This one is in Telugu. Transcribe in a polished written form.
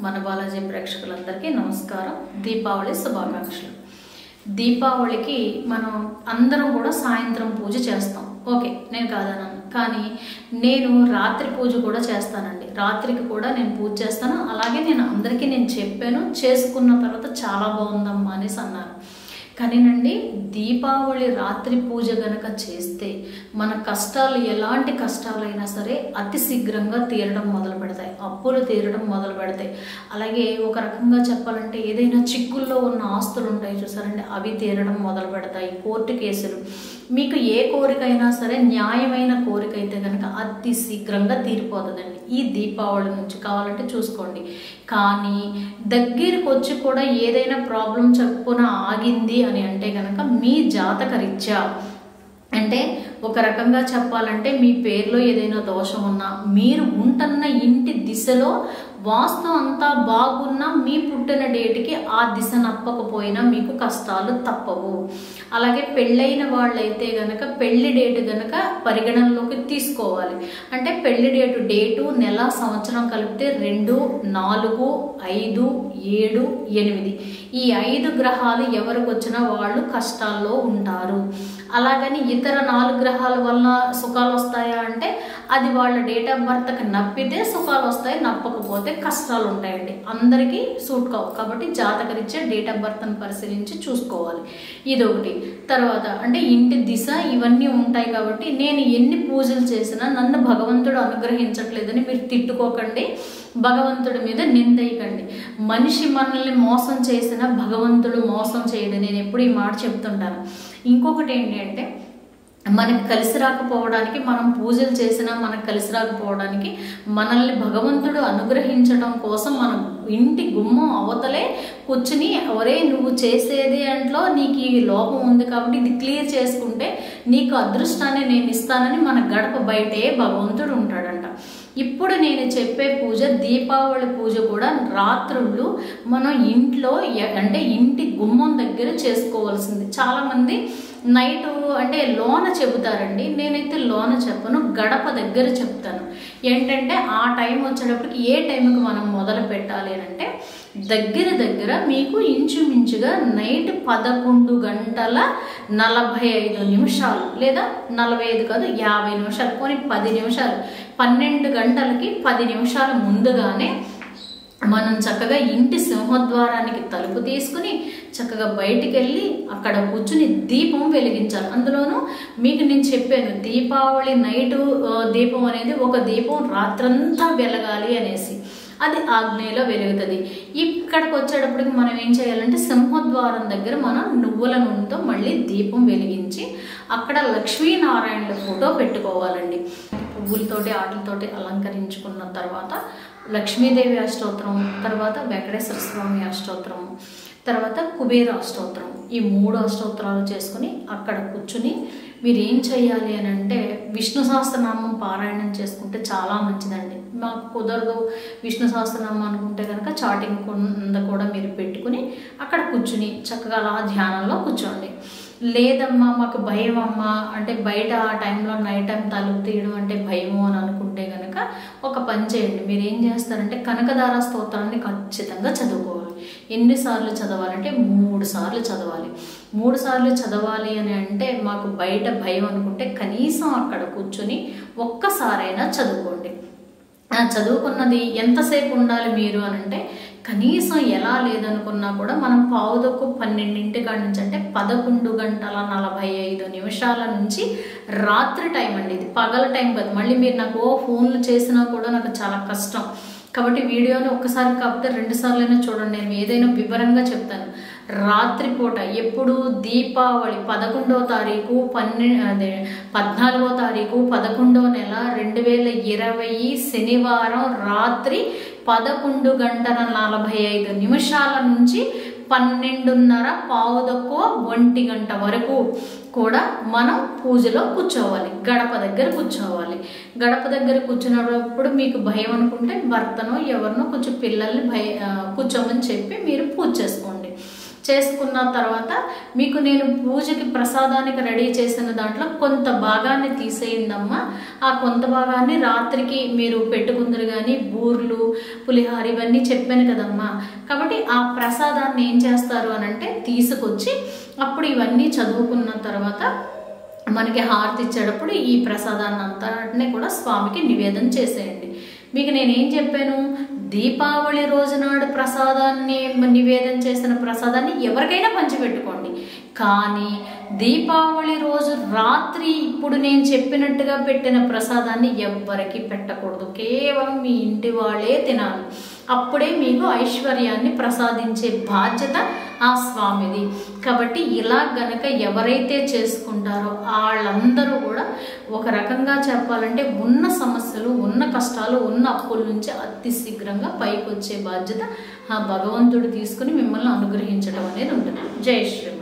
మన బాలాజీ ప్రేక్షకులందరికీ నమస్కారం. దీపావళి శుభాకాంక్షలు. దీపావళికి మనం అందరం కూడా సాయంత్రం పూజ చేస్తాం. ఓకే, నేను కాదన్నాను, కానీ నేను రాత్రి పూజ కూడా చేస్తానండి. రాత్రికి కూడా నేను పూజ చేస్తాను. అలాగే నేను అందరికీ చెప్పాను, చేసుకున్న తర్వాత చాలా బాగుందమ్మా అనేసి అన్నారు. కానీనండి, దీపావళి రాత్రి పూజ గనక చేస్తే మన కష్టాలు, ఎలాంటి కష్టాలైనా సరే అతి శీఘ్రంగా తీరడం మొదలు పెడతాయి, అప్పులు తీరడం మొదలు పెడతాయి. అలాగే ఒక రకంగా చెప్పాలంటే ఏదైనా చిక్కుల్లో ఉన్న ఆస్తులు ఉంటాయి చూసారండి, అవి తీరడం మొదలు పెడతాయి. కోర్టు కేసులు, మీకు ఏ కోరికైనా సరే న్యాయమైన కోరిక అయితే కనుక అతి శీఘ్రంగా తీరిపోతుందండి ఈ దీపావళి నుంచి. కావాలంటే చూసుకోండి. కానీ దగ్గరికి వచ్చి కూడా ఏదైనా ప్రాబ్లం చెప్పున ఆగింది అని అంటే కనుక మీ జాతక రీత్యా, అంటే ఒక రకంగా చెప్పాలంటే మీ పేరులో ఏదైనా దోషం ఉన్నా, మీరు ఉంటున్న ఇంటి దిశలో వాస్తు అంతా బాగున్నా మీ పుట్టిన డేట్కి ఆ దిశ నప్పకపోయినా మీకు కష్టాలు తప్పవు. అలాగే పెళ్ళైన వాళ్ళైతే గనక పెళ్లి డేటు గనక పరిగణనలోకి తీసుకోవాలి. అంటే పెళ్లి డేటు నెల సంవత్సరం కలిపితే 2, 4, 5, 7, 8 ఈ 5 గ్రహాలు ఎవరికి వచ్చినా వాళ్ళు కష్టాల్లో ఉంటారు. అలాగని ఇతర 4 గ్రహాల వల్ల సుఖాలు వస్తాయా అంటే అది వాళ్ళ డేట్ ఆఫ్ బర్త్కి నప్పితే సుఖాలు వస్తాయి, నప్పకపోతే కష్టాలు ఉంటాయండి. అందరికీ సూట్ కావు. కాబట్టి జాతకరీత్యా డేట్ ఆఫ్ బర్త్ని పరిశీలించి చూసుకోవాలి. ఇదొకటి. తర్వాత అంటే ఇంటి దిశ ఇవన్నీ ఉంటాయి. కాబట్టి నేను ఎన్ని పూజలు చేసినా నన్ను భగవంతుడు అనుగ్రహించట్లేదని మీరు తిట్టుకోకండి, భగవంతుడి మీద నిందేయకండి. మనిషి మనల్ని మోసం చేసినా భగవంతుడు మోసం చేయడు. నేను ఎప్పుడు ఈ మాట చెప్తుంటాను. ఇంకొకటి ఏంటి అంటే, మనకి కలిసి రాకపోవడానికి, మనం పూజలు చేసినా మనకు కలిసి రాకపోవడానికి మనల్ని భగవంతుడు అనుగ్రహించడం కోసం మనం ఇంటి గుమ్మం అవతలే కూర్చుని, ఒరే నువ్వు చేసేది అంట్లో నీకు ఈ లోపం ఉంది కాబట్టి ఇది క్లియర్ చేసుకుంటే నీకు అదృష్టాన్ని నేను ఇస్తానని మన గడప బయటే భగవంతుడు ఉంటాడంట. ఇప్పుడు నేను చెప్పే పూజ, దీపావళి పూజ కూడా రాత్రుళ్ళు మనం ఇంట్లో అంటే ఇంటి గుమ్మం దగ్గర చేసుకోవాల్సింది. చాలామంది నైట్ అంటే లోన చెబుతారండి, నేనైతే లోన చెప్పను, గడప దగ్గర చెప్తాను. ఏంటంటే ఆ టైం వచ్చేటప్పటికి ఏ టైంకి మనం మొదలు పెట్టాలి అంటే దగ్గర మీకు ఇంచుమించుగా నైట్ 11 గంటల 45 నిమిషాలు లేదా 45 కాదు 50 నిమిషాలు, పోనీ 10 నిమిషాలు, 12 గంటలకి 10 నిమిషాల ముందుగానే మనం చక్కగా ఇంటి సింహద్వారానికి తలుపు తీసుకుని చక్కగా బయటికి వెళ్ళి అక్కడ కూర్చుని దీపం వెలిగించాలి. అందులోనూ మీకు నేను చెప్పాను, దీపావళి నైటు దీపం అనేది ఒక దీపం రాత్రంతా వెలగాలి అనేసి, అది ఆగ్నేయలో వెలుగుతుంది. ఇక్కడికి వచ్చేటప్పటికి మనం ఏం చేయాలంటే సింహద్వారం దగ్గర మనం నువ్వుల నూనెతో మళ్ళీ దీపం వెలిగించి అక్కడ లక్ష్మీనారాయణుల ఫోటో పెట్టుకోవాలండి. పువ్వులతోటి వాటితోటి అలంకరించుకున్న తర్వాత లక్ష్మీదేవి అష్టోత్తరం, తర్వాత వెంకటేశ్వర స్వామి అష్టోత్తరం, తర్వాత కుబేర అష్టోత్తరం, ఈ 3 అష్టోత్తరాలు చేసుకుని అక్కడ కూర్చుని మీరు ఏం చేయాలి అని అంటే విష్ణు సహస్రనామం పారాయణం చేసుకుంటే చాలా మంచిదండి. మాకు కుదరదు విష్ణు సహస్రనామం అనుకుంటే కనుక చాటింగ్ కింద కూడా మీరు పెట్టుకుని అక్కడ కూర్చుని చక్కగా అలా ధ్యానంలో కూర్చోండి. లేదమ్మా మాకు భయం అమ్మా అంటే బయట ఆ టైంలో నైట్ టైం తలుపు తీయడం అంటే భయము అని అనుకుంటే కనుక ఒక పని చేయండి. మీరు ఏం చేస్తారంటే కనకదార స్తోత్రాన్ని ఖచ్చితంగా చదువుకోవాలి. ఎన్నిసార్లు చదవాలంటే 3 సార్లు చదవాలి. 3 సార్లు చదవాలి అని అంటే మాకు బయట భయం అనుకుంటే కనీసం అక్కడ కూర్చొని ఒక్కసారైనా చదువుకోండి. చదువుకున్నది ఎంతసేపు ఉండాలి మీరు అని అంటే కనీసం ఎలా లేదనుకున్నా కూడా మనం 11:12 కాడి నుంచి అంటే 11 గంటల 45 నిమిషాల నుంచి రాత్రి టైం అండి. ఇది పగల టైం కాదు. మళ్ళీ మీరు నాకు ఫోన్లు చేసినా కూడా నాకు చాలా కష్టం. కాబట్టి వీడియోని ఒక్కసారి కాకపోతే 2 సార్లైనా చూడండి. నేను ఏదైనా వివరంగా చెప్తాను. రాత్రిపూట ఎప్పుడు దీపావళి 11వ తారీఖు 14వ తారీఖు 11వ నెల 2020 శనివారం రాత్రి 11 గంటల 45 నిమిషాల నుంచి 12:30 1 గంట వరకు కూడా మనం పూజలో కూర్చోవాలి. గడప దగ్గర కూర్చోవాలి. గడప దగ్గర కూర్చున్నప్పుడు మీకు భయం అనుకుంటే భర్తనో ఎవరినో కొంచెం పిల్లల్ని కూర్చోమని చెప్పి మీరు పూజ చేసుకోండి. చేసుకున్న తర్వాత మీకు నేను పూజకి ప్రసాదానికి రెడీ చేసిన దాంట్లో కొంత భాగాన్ని తీసేయండమ్మా, ఆ కొంత భాగాన్ని రాత్రికి మీరు పెట్టుకుందరు కానీ బూర్లు పులిహార ఇవన్నీ చెప్పాను కదమ్మా. కాబట్టి ఆ ప్రసాదాన్ని ఏం చేస్తారు అని అంటే తీసుకొచ్చి అప్పుడు ఇవన్నీ చదువుకున్న తర్వాత మనకి హారతి ఇచ్చేటప్పుడు ఈ ప్రసాదాన్ని అంతటిని కూడా స్వామికి నివేదన చేసేయండి. మీకు నేనేం చెప్పాను, దీపావళి రోజు నాడు ప్రసాదాన్ని నివేదన చేసిన ప్రసాదాన్ని ఎవరికైనా పంచిపెట్టుకోండి, కానీ దీపావళి రోజు రాత్రి ఇప్పుడు నేను చెప్పినట్టుగా పెట్టిన ప్రసాదాన్ని ఎవ్వరికి పెట్టకూడదు. కేవలం మీ ఇంటి వాళ్ళే తినాలి. అప్పుడే మీకు ఐశ్వర్యాన్ని ప్రసాదించే బాధ్యత ఆ స్వామిది. కాబట్టి ఇలా గనక ఎవరైతే చేసుకుంటారో వాళ్ళందరూ కూడా ఒక రకంగా చెప్పాలంటే ఉన్న సమస్యలు, ఉన్న కష్టాలు, ఉన్న అప్పుల నుంచి అతి శీఘ్రంగా పైకి వచ్చే బాధ్యత ఆ భగవంతుడు తీసుకుని మిమ్మల్ని అనుగ్రహించడం అనేది ఉంటుంది. జై శ్రీ.